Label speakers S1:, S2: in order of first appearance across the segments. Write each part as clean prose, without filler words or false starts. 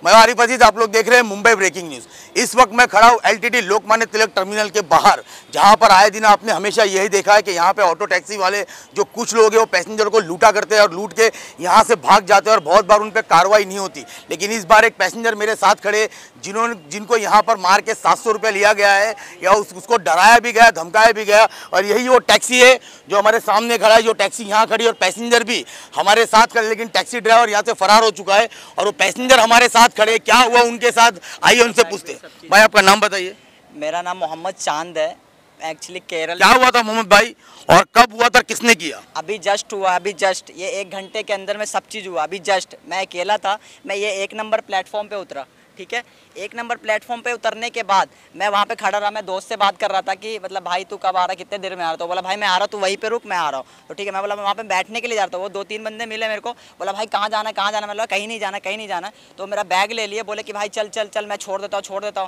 S1: मैं आरिफ अजीज, आप लोग देख रहे हैं मुंबई ब्रेकिंग न्यूज़। इस वक्त मैं खड़ा हूँ एलटीटी लोकमान्य तिलक टर्मिनल के बाहर, जहाँ पर आए दिन आपने हमेशा यही देखा है कि यहाँ पे ऑटो टैक्सी वाले जो कुछ लोग हैं वो पैसेंजर को लूटा करते हैं और लूट के यहाँ से भाग जाते हैं और बहुत बार उन पर कार्रवाई नहीं होती। लेकिन इस बार एक पैसेंजर मेरे साथ खड़े जिनको यहाँ पर मार के 700 रुपये लिया गया है या उसको डराया भी गया, धमकाया भी गया। और यही वो टैक्सी है जो हमारे सामने खड़ा है, जो टैक्सी यहाँ खड़ी और पैसेंजर भी हमारे साथ खड़े, लेकिन टैक्सी ड्राइवर यहाँ से फरार हो चुका है और वो पैसेंजर हमारे साथ खड़े। क्या हुआ उनके साथ, आइए उनसे पूछते हैं। भाई आपका नाम बताइए।
S2: मेरा नाम मोहम्मद चांद है, एक्चुअली केरल।
S1: क्या हुआ था मोहम्मद भाई और कब हुआ था, किसने किया?
S2: अभी जस्ट हुआ, अभी जस्ट ये 1 घंटे के अंदर में सब चीज़ हुआ। अभी जस्ट मैं अकेला था, मैं ये 1 नंबर प्लेटफॉर्म पे उतरा, ठीक है। 1 नंबर प्लेटफॉर्म पे उतरने के बाद मैं वहाँ पे खड़ा रहा। मैं दोस्त से बात कर रहा था कि मतलब भाई तू कब आ रहा, कितने देर में आ रहा? तो बोला भाई मैं आ रहा, तू वहीं पे रुक, मैं आ रहा हूँ। तो ठीक है, मैं बोला मैं वहाँ पे बैठने के लिए जा रहा था। वो 2-3 बंदे मिले मेरे को, बोला भाई कहाँ जाना है, कहाँ जाना है? मैं बोला कहीं नहीं जाना, कहीं नहीं जाना। तो मेरा बैग ले लिए, बोले कि भाई चल चल चल मैं छोड़ देता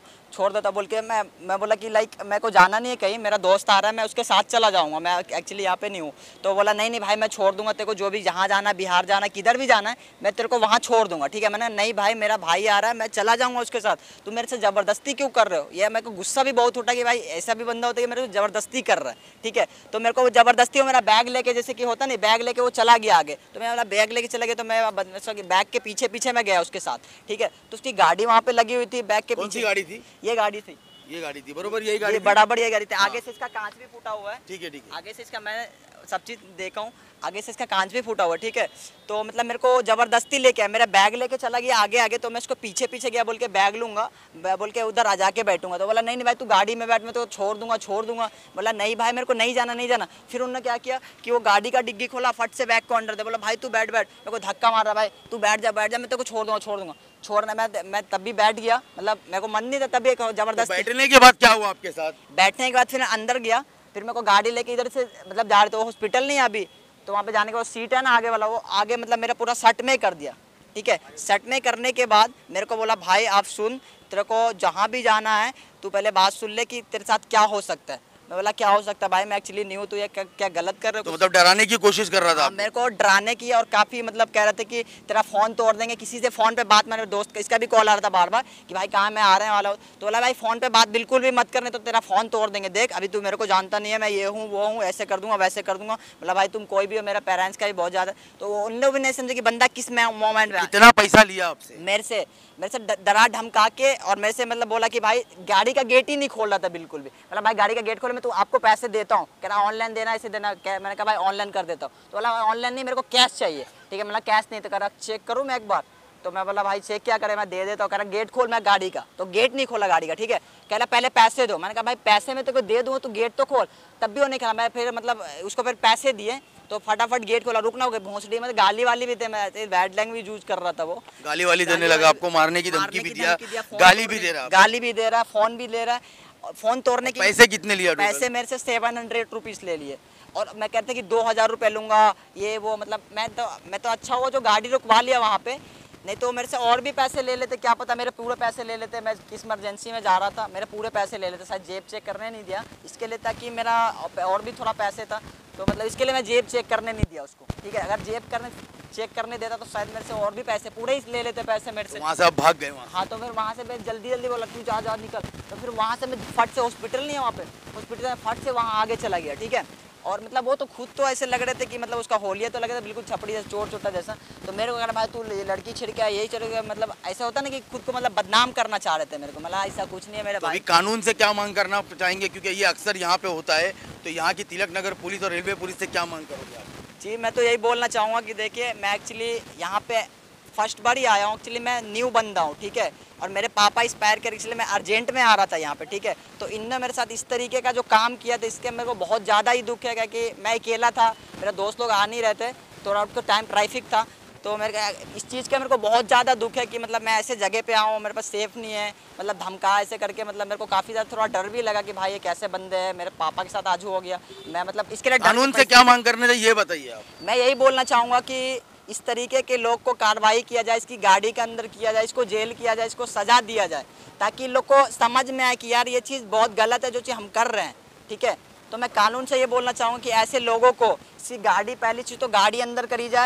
S2: हूँ बोल के मैं बोला कि लाइक मेरे को जाना नहीं है कहीं, मेरा दोस्त आ रहा है, मैं उसके साथ चला जाऊँगा, मैं एक्चुअली यहाँ पे नहीं हूँ। तो बोला नहीं नहीं भाई मैं छोड़ दूंगा तेरे को, जो भी जहाँ जाना, बिहार जाना, किधर भी जाना है मैं तेरे को वहाँ छोड़ दूंगा, ठीक है। मैंने नहीं भाई मेरा भाई आ रहा है, मैं चला जाऊँगा उसके साथ, तुम मेरे से ज़बरदस्ती क्यों कर रहे हो? ये मेरे को गुस्सा भी बहुत उठा कि भाई ऐसा भी बंदा होता है कि मेरे को ज़बरदस्ती कर रहा है, ठीक है। तो मेरे को वो ज़बरदस्ती हो, मेरा बैग लेके, जैसे कि होता नहीं, बैग लेके वो चला गया आगे। तो मैं बोला बैग लेके चला गया, तो मैं बैग के पीछे पीछे मैं गया उसके साथ, ठीक है। तो उसकी गाड़ी वहाँ पे लगी हुई थी, बैग के पीछे।
S1: गाड़ी थी?
S2: ये गाड़ी थी,
S1: ये गाड़ी थी, बरोबर यही गाड़ी,
S2: बराबर ये गाड़ी थी। आगे से इसका कांच भी फूटा हुआ है,
S1: ठीक है, ठीक है।
S2: आगे से इसका मैं सब चीज़ देखा हूँ, आगे से इसका कांच भी फूटा हुआ है, ठीक है। तो मतलब मेरे को ज़बरदस्ती लेके आया, मेरा बैग लेके चला गया आगे आगे। तो मैं इसको पीछे पीछे गया, बोल के बैग लूँगा, बोल के उधर आ जाके बैठूंगा। तो बोला नहीं नहीं भाई तू गाड़ी में बैठ, मैं तो छोड़ दूंगा। बोला नहीं भाई मेरे को नहीं जाना। फिर उन्होंने क्या किया कि वो गाड़ी का डिग्गी खोला, फट से बैग को अंदर दे, बोला भाई तू बैठ, मेरे को धक्का मार रहा, भाई तू बैठ जा, मैं तेरे को छोड़ दूंगा। छोड़ना मैं तब भी बैठ गया, मतलब मेरे को मन नहीं था तभी जबरदस्त।
S1: बैठने के बाद क्या हुआ आपके साथ?
S2: बैठने के बाद फिर अंदर गया, फिर मेरे को गाड़ी लेके इधर से मतलब जा रहे थे, हॉस्पिटल नहीं है अभी, तो वहाँ पे जाने के बाद सीट है ना आगे वाला, वो आगे मतलब मेरा पूरा सट में कर दिया, ठीक है। सट में करने के बाद मेरे को बोला भाई आप सुन, तेरे को जहाँ भी जाना है तू पहले बात सुन ले कि तेरे साथ क्या हो सकता है। मैं बोला क्या हो सकता है भाई, मैं एक्चुअली नहीं हूँ, तो ये क्या गलत कर रहे हो?
S1: तो मतलब डराने की कोशिश कर रहा था?
S2: मेरे को डराने की, और काफ़ी मतलब कह रहे थे कि तेरा फ़ोन तोड़ देंगे। किसी से फ़ोन पे बात, मेरे दोस्त का इसका भी कॉल आ रहा था बार बार कि भाई कहाँ मैं आ रहे वाला हूँ। तो बोला भाई फ़ोन पे बात बिल्कुल भी मत करने, तो तेरा फ़ोन तोड़ देंगे, देख अभी तू मेरे को जानता नहीं है, मैं ये हूँ वो हूँ, ऐसे कर दूँगा वैसे कर दूँगा। बोला भाई तुम कोई भी हो, मेरा पेरेंट्स का भी बहुत ज़्यादा। तो उन लोग भी नहीं समझे कि बंदा किस मोमेंट में।
S1: कितना पैसा लिया आपसे?
S2: मेरे से डरा धमका के, और मेरे से मतलब बोला कि भाई गाड़ी का गेट ही नहीं खोल रहा था बिल्कुल भी। मतलब भाई गाड़ी का गेट खोले, मैं तो आपको पैसे देता हूँ, कह रहा ऑनलाइन देना, ऐसे देना। मैंने कहा भाई ऑनलाइन कर देता हूँ। तो बोला ऑनलाइन नहीं, मेरे को कैश चाहिए, ठीक है। मतलब कैश नहीं, तो कह रहा चेक करूँ मैं एक बार। तो मैं बोला भाई चेक क्या करे, मैं दे देता हूँ। कह रहा गेट खोल मैं गाड़ी का, तो गेट नहीं खोला गाड़ी का, ठीक है। कह रहा पहले पैसे दो। मैंने कहा भाई पैसे में तो दे दूँ, तो गेट तो खोल, तब भी वो नहीं कहा। मैं फिर मतलब उसको फिर पैसे दिए, तो फटाफट गेट खोला। रुकना हो गया भोंसड़ी, मतलब गाली वाली भी थे, मैं बैड लैंग्वेज यूज कर रहा था। वो
S1: गाली वाली देने लगा आपको, मारने की धमकी भी दिया, गाली भी दे रहा, फ़ोन भी ले रहा है। फ़ोन तोड़ने की पैसे कितने लिया?
S2: पैसे मेरे से 700 रुपीज़ ले लिए, और मैं कहते कि 2000 रुपये लूँगा ये वो। मतलब मैं तो अच्छा हुआ जो गाड़ी रुकवा लिया वहाँ पे, नहीं तो मेरे से और भी पैसे ले लेते, क्या पता मेरे पूरे पैसे ले लेते। मैं किस इमरजेंसी में जा रहा था, मेरे पूरे पैसे ले लेते। शायद जेब चेक करने नहीं दिया इसके लिए, ताकि मेरा और भी थोड़ा पैसे था, तो मतलब इसके लिए मैं जेब चेक करने नहीं दिया उसको, ठीक है। अगर जेब चेक करने देता तो शायद मेरे से और भी पैसे पूरे ही ले लेते पैसे मेरे से।
S1: वहाँ से आप भाग गए? वहाँ
S2: हाँ, तो फिर वहाँ से मैं जल्दी बोला तू जा निकल। तो फिर वहाँ से मैं फट से, हॉस्पिटल नहीं है वहाँ पे, हॉस्पिटल में फट से वहाँ आगे चला गया, ठीक है। और मतलब वो तो खुद तो ऐसे लग रहे थे कि मतलब उसका होलिया तो लग रहा था बिल्कुल छपड़ी जैसा, चोर चोटा जैसा। तो मेरे को कहना भाई तू लड़की छिड़ के यही चढ़ गया, मतलब ऐसा होता ना कि खुद को मतलब बदनाम करना चाह रहे थे मेरे को। मतलब ऐसा कुछ नहीं है मेरे भाई।
S1: तो कानून से क्या मांग करना चाहेंगे, क्योंकि ये अक्सर यहाँ पे होता है, तो यहाँ की तिलक नगर पुलिस और रेलवे पुलिस से क्या मांग करोगे आप?
S2: जी मैं तो यही बोलना चाहूँगा कि देखिए मैं एक्चुअली यहाँ पे फर्स्ट बार ही आया हूँ, एक्चुअली मैं न्यू बंदा हूँ, ठीक है। और मेरे पापा एक्सपायर कर, इसलिए मैं अर्जेंट में आ रहा था यहाँ पे, ठीक है। तो इनने मेरे साथ इस तरीके का जो काम किया था, इसके मेरे को बहुत ज़्यादा ही दुख है कि मैं अकेला था, मेरे दोस्त लोग आ नहीं रहे थे, थोड़ा उनको टाइम ट्रैफिक था। तो मेरे इस चीज़ का मेरे को बहुत ज़्यादा दुख है कि मतलब मैं ऐसे जगह पे आऊँ, मेरे पास सेफ़ नहीं है, मतलब धमका ऐसे करके, मतलब मेरे को काफ़ी ज़्यादा थोड़ा डर भी लगा कि भाई ये कैसे बंदे हैं। मेरे पापा के साथ आज हो गया, मैं मतलब इसके लिए
S1: कानून से क्या मांग करने चाहिए ये बताइए आप।
S2: मैं यही बोलना चाहूँगा कि इस तरीके के लोग को कार्रवाई किया जाए, इसकी गाड़ी के अंदर किया जाए, इसको जेल किया जाए, इसको सज़ा दिया जाए, ताकि लोग को समझ में आए कि यार ये चीज़ बहुत गलत है जो चीज़ हम कर रहे हैं, ठीक है। तो मैं कानून से ये बोलना चाहूँगा कि ऐसे लोगों को इसकी गाड़ी, पहली चीज़ तो गाड़ी अंदर करी जाए,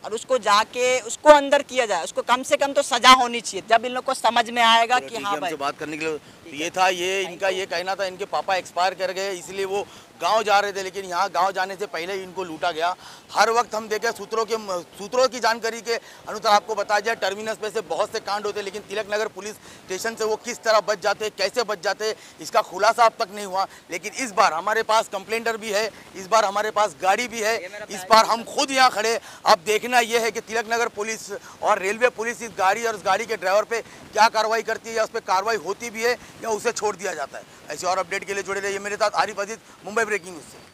S2: और उसको जाके उसको अंदर किया जाए, उसको कम से कम तो सजा होनी चाहिए, जब इन लोग को समझ में आएगा कि हाँ भाई।
S1: बात करने के लिए तो ये था, ये इनका ये कहना था, इनके पापा एक्सपायर कर गए इसलिए वो गांव जा रहे थे, लेकिन यहाँ गांव जाने से पहले ही इनको लूटा गया। हर वक्त हम देखें सूत्रों की जानकारी के अनुसार आपको बताया जाए, टर्मिनस पे से बहुत से कांड होते हैं, लेकिन तिलक नगर पुलिस स्टेशन से वो किस तरह बच जाते, कैसे बच जाते, इसका खुलासा अब तक नहीं हुआ। लेकिन इस बार हमारे पास कंप्लेंटर भी है, इस बार हमारे पास गाड़ी भी है, इस बार हम खुद यहाँ खड़े। अब देखना यह है कि तिलक नगर पुलिस और रेलवे पुलिस इस गाड़ी और उस गाड़ी के ड्राइवर पे क्या कार्रवाई करती है, या उस पर कार्रवाई होती भी है या उसे छोड़ दिया जाता है। ऐसे और अपडेट के लिए जुड़े रहिए मेरे साथ आरिफ अजीज, मुंबई ब्रेकिंग न्यूज़ से।